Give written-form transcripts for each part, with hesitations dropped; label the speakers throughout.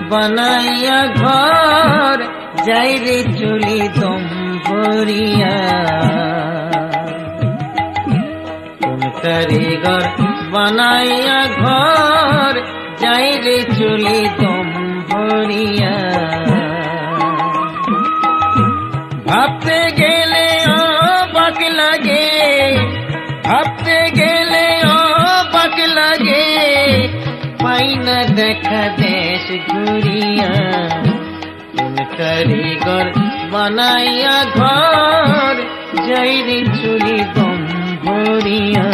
Speaker 1: बनाइया घर जाई रे चुली दम भरिया কোন কারিগর बनाइया घर जाई रे चुली दम भरिया भाबते गेले অবাক লাগে ভাবতে গেলে অবাক লাগে পাই না দেখা দেশ ঘুরিয়া কোন কারিগর बनाइया घर যাই রে চুলি দম ভরিয়া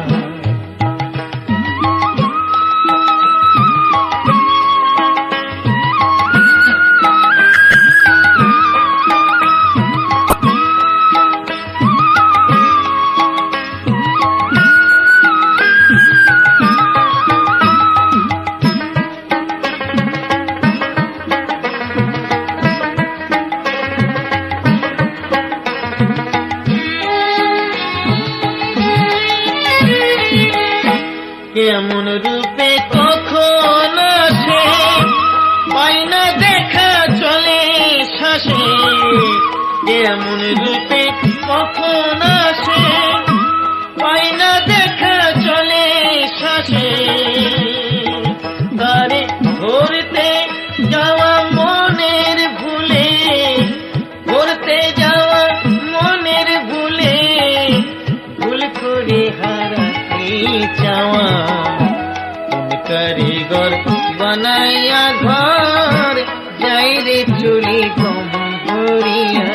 Speaker 1: কেমন রূপে কখন আসে পাই না দেখা চলে শ্বাসে কেমন রূপে কখন আসে পাই না দেখা চলে শ্বাসে তারে ধরতে যাওয়া মনের ভুলে ধরতে যাওয়া মনের ভুলে ভুল করে হারাতে চাওয়া কারিগর बनाइया घर যাই রে চুলি দম ভরিয়া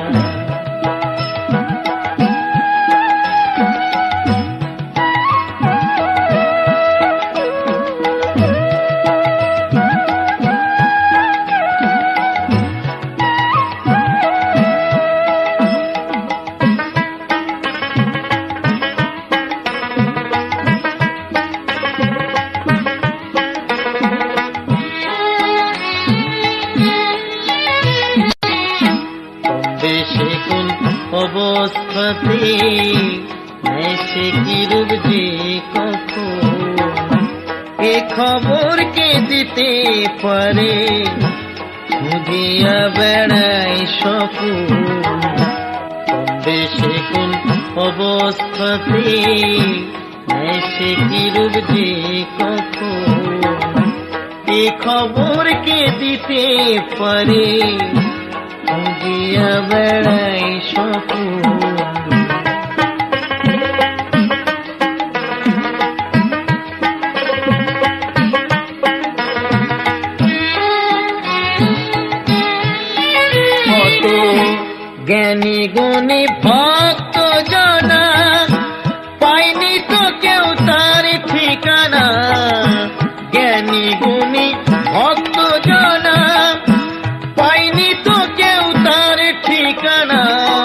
Speaker 1: দেশে কোন অবস্থাতে এসে কি রূপ যে কখন এ খবর কে দিতে পারে খুঁজিয়া বেড়াই স্বপন দেশে কোন অবস্থাতে এসে কি রূপ যে কখন এ খবর কে দিতে পারে খুঁজিয়া বেড়াই স্বপন কত জ্ঞানী গুণী ভক্ত জনা পাইনি তো কেউ তার ঠিকানা জ্ঞানী গুণী ভক্ত জনা পাইনি তো কেউ তার ঠিকানা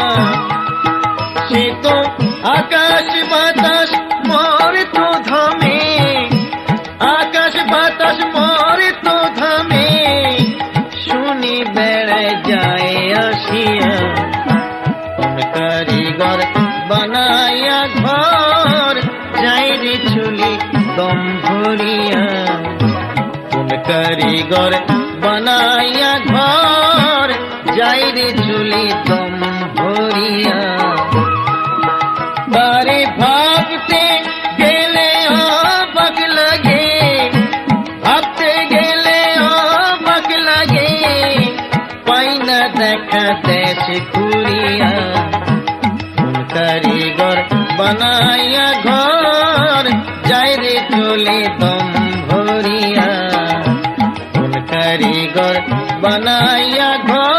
Speaker 1: সে তো আকাশ বাতাস মর তো ধামে আকাশ বাতাস মর তো ধামে শুনি বেড়ায় যায় আসিয়া কোন কারিগর बनाइया घर যাই রে চুলি দম ভরিয়া কোন কারিগর बनाइया घर যাই রে চুলি দম ভরিয়া বারে ভাবতে গেলে অবাক লাগে ভাবতে গেলে অবাক লাগে পাই না দেখা দেশ ঘুরিয়া কোন কারিগর बनाइया घर যাই রে চুলি দম ভরিয়া কোন কারিগর बनाइया घर